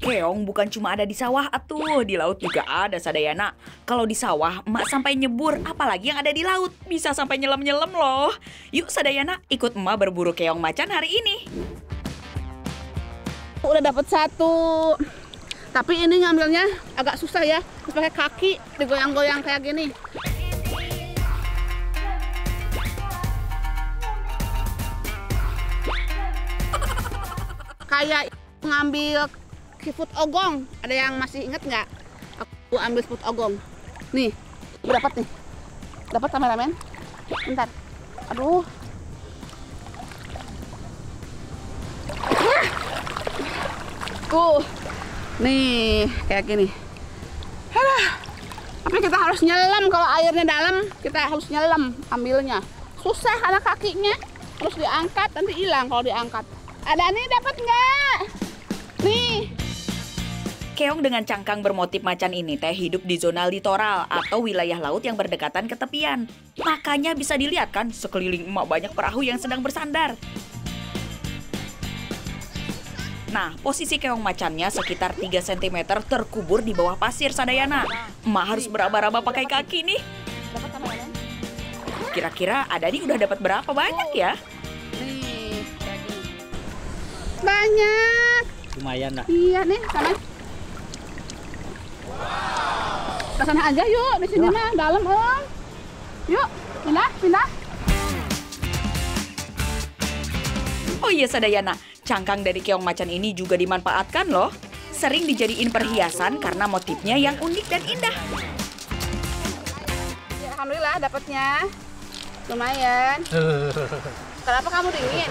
Keong bukan cuma ada di sawah atuh, di laut juga ada Sadayana. Kalau di sawah, emak sampai nyebur, apalagi yang ada di laut. Bisa sampai nyelam-nyelam loh. Yuk Sadayana, ikut emak berburu keong macan hari ini. Udah dapat satu. Tapi ini ngambilnya agak susah ya. Harus pakai kaki, digoyang-goyang kayak gini. Kayak ngambil seafood ogong. Ada yang masih inget nggak? Aku ambil seafood ogong. Nih, dapat nih. Dapat kameramen? Bentar. Aduh. Nih, kayak gini. Aduh. Tapi kita harus nyelam kalau airnya dalam. Kita harus nyelam ambilnya. Susah karena kakinya. Terus diangkat, nanti hilang kalau diangkat. Ada nih, dapat nggak? Nih. Keong dengan cangkang bermotif macan ini teh hidup di zona litoral atau wilayah laut yang berdekatan ke tepian. Makanya bisa dilihat kan sekeliling emak banyak perahu yang sedang bersandar. Nah, posisi keong macannya sekitar 3 cm terkubur di bawah pasir Sadayana. Emak harus beraba-raba pakai kaki nih. Kira-kira Adani udah dapat berapa banyak ya? Nih, kayak gini. Banyak. Lumayan lah. Iya nih, sana. Ke sana aja yuk, di sini mah dalam om. Yuk, pindah. Oh iya Sadayana, cangkang dari keong macan ini juga dimanfaatkan loh. Sering dijadiin perhiasan karena motifnya yang unik dan indah. Ya, alhamdulillah dapatnya. Lumayan. Kenapa kamu dingin?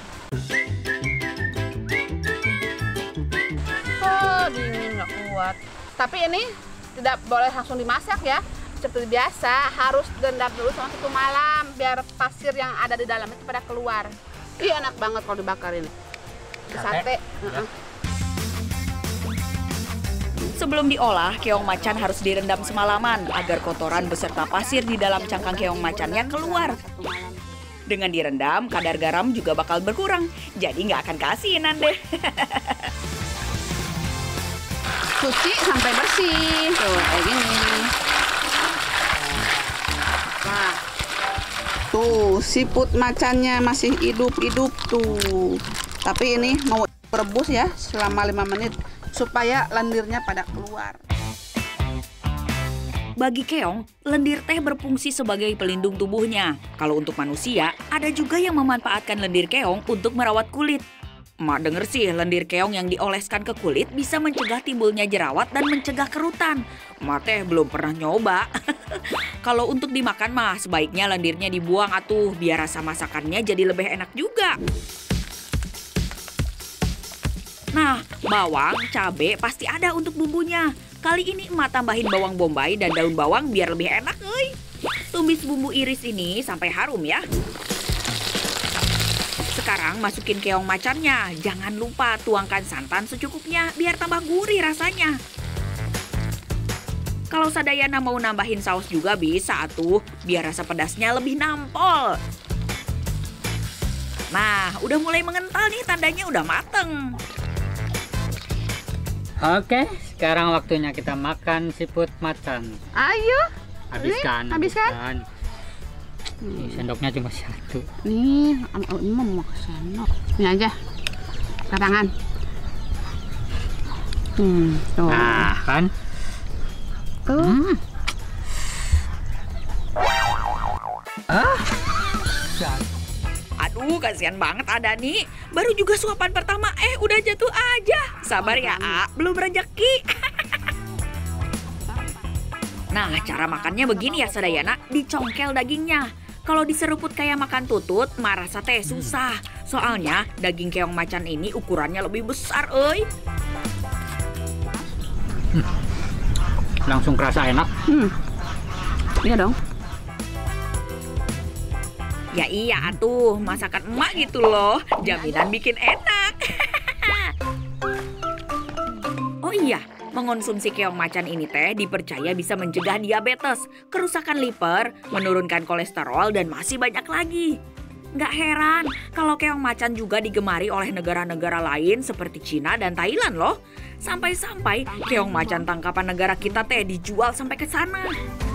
Oh, dingin nggak kuat. Tapi ini tidak boleh langsung dimasak ya. Seperti biasa, harus direndam dulu selama 1 malam biar pasir yang ada di dalamnya itu pada keluar. Iya, enak banget kalau dibakar ini. Di sate. Sebelum diolah, keong macan harus direndam semalaman agar kotoran beserta pasir di dalam cangkang keong macannya keluar. Dengan direndam, kadar garam juga bakal berkurang, jadi nggak akan keasinan deh. Cuci sampai bersih. Tuh, kayak gini. Nah. Tuh, siput macannya masih hidup-hidup tuh. Tapi ini mau rebus ya selama 5 menit supaya lendirnya pada keluar. Bagi keong, lendir teh berfungsi sebagai pelindung tubuhnya. Kalau untuk manusia, ada juga yang memanfaatkan lendir keong untuk merawat kulit. Emak denger sih lendir keong yang dioleskan ke kulit bisa mencegah timbulnya jerawat dan mencegah kerutan. Emak teh belum pernah nyoba. Kalau untuk dimakan mah sebaiknya lendirnya dibuang atuh biar rasa masakannya jadi lebih enak juga. Nah, bawang, cabe pasti ada untuk bumbunya. Kali ini emak tambahin bawang bombay dan daun bawang biar lebih enak, euy. Tumis bumbu iris ini sampai harum ya. Sekarang masukin keong macannya. Jangan lupa tuangkan santan secukupnya biar tambah gurih rasanya. Kalau Sadayana mau nambahin saus juga bisa atuh, biar rasa pedasnya lebih nampol. Nah, udah mulai mengental nih, tandanya udah mateng. Oke, sekarang waktunya kita makan siput macan. Ayo. Habiskan. Nih, sendoknya cuma 1. Nih, ini mau ke sendok. Ini aja. Tangan. Tuh. Nah, kan? Tuh. Aduh, kasihan banget Adani. Baru juga suapan pertama, udah jatuh aja. Sabar ya, belum rezeki. Nah, cara makannya begini ya Sadayana, dicongkel dagingnya. Kalau diseruput kayak makan tutut, mah rasa teh susah. Soalnya daging keong macan ini ukurannya lebih besar, euy. Langsung kerasa enak. Iya dong. Ya iya atuh, masakan emak gitu loh. Jaminan bikin enak. Oh iya, mengonsumsi keong macan ini teh dipercaya bisa mencegah diabetes, kerusakan liver, menurunkan kolesterol, dan masih banyak lagi. Nggak heran kalau keong macan juga digemari oleh negara-negara lain seperti Cina dan Thailand loh. Sampai-sampai keong macan tangkapan negara kita teh dijual sampai ke sana.